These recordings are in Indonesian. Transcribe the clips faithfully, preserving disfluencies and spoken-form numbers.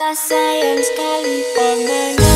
Tak sayang sekali pandangan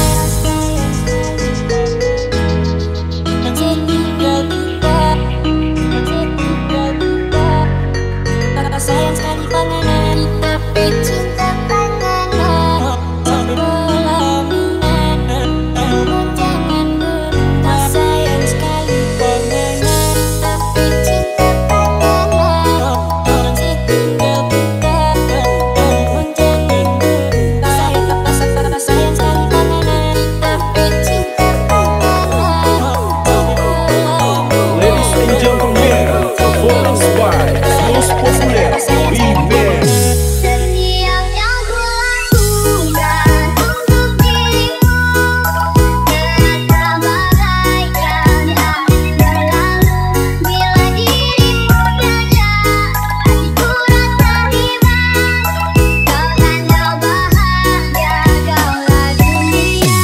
tinggal kita, tinggal kita. Tak sayang sekali pandangan, tapi cinta pandangan pelaminan. Namun jangan berhenti. Tak sayang sekali pandangan, tapi cinta pandangan tinggal kita. Namun jangan berhenti. Tak sayang, tak sayang, tak sayang sekali pandangan, tapi cinta pandangan pelaminan. Ladies and gentlemen, performance by Most Popular Remix. Setiap yang kulakukan untuk dirimu terasa bagaikan hari berlalu. Bila dirimu ada, hatiku rasa hebat. Kau tanda bahagia, kaulah dunia.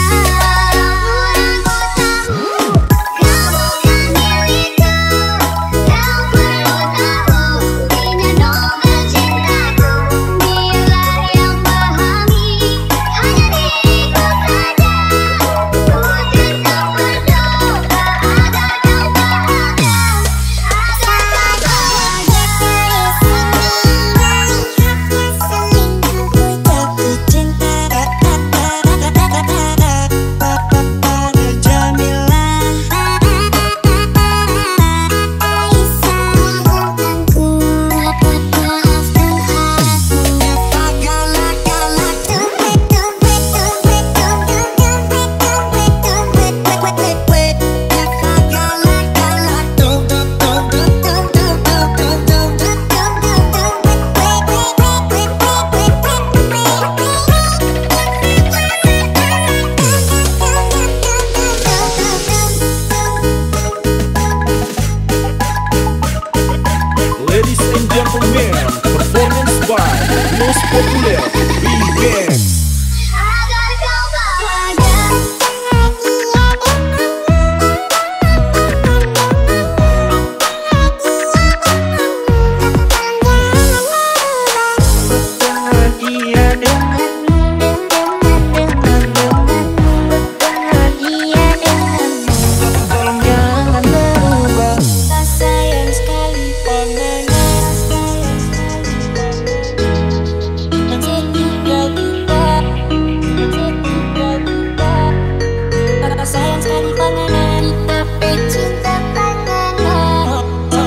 Namun aku tahu, kau bukan milikku. Kau perlu tahu, ini nomor cintaku. Biarlah yang pahami, hanya diriku saja. Ku tetap berdoa agar kau bahagia, agar kau Ladies and gentlemen, performance by Most Popular Remix. agar kau bahagia. Tak sayang sekali pandangan tinggal kita, tinggal kita. Tak sayang sekali pandangan, tapi cinta pandangan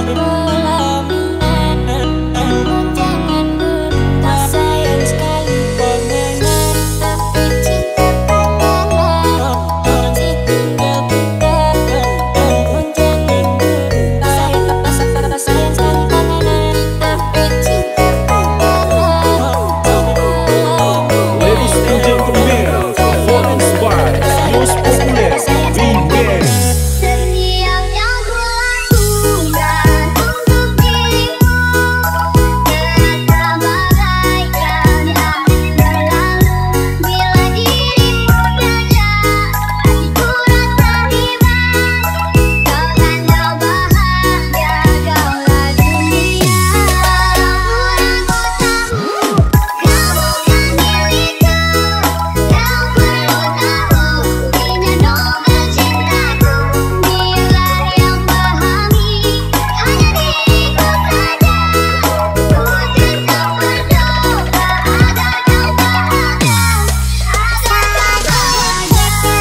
pelaminan. Namun jangan berhenti. Tak sayang sekali pandangan, tapi cinta pandangan tinggal kita. Namun jangan berhenti. Tak sayang, tak sayang, tak sayang sekali pandangan, tapi cinta pandangan pelaminan. Ladies and gentlemen, performance by Most Popular Remix. Setiap yang kulakukan untuk dirimu terasa bagaikan hari berlalu. Bila dirimu ada, hatiku rasa hebat. Kau tanda bahagia, kaulah dunia. Namun aku tahu, kau bukan milikku. Kau perlu tahu, ini nomor cintaku. Biarlah yang pahami, hanya diriku saja. Ku tetap berdoa agar kau bahagia, agar kau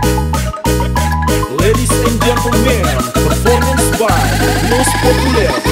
Ladies and gentlemen, performance by Most Popular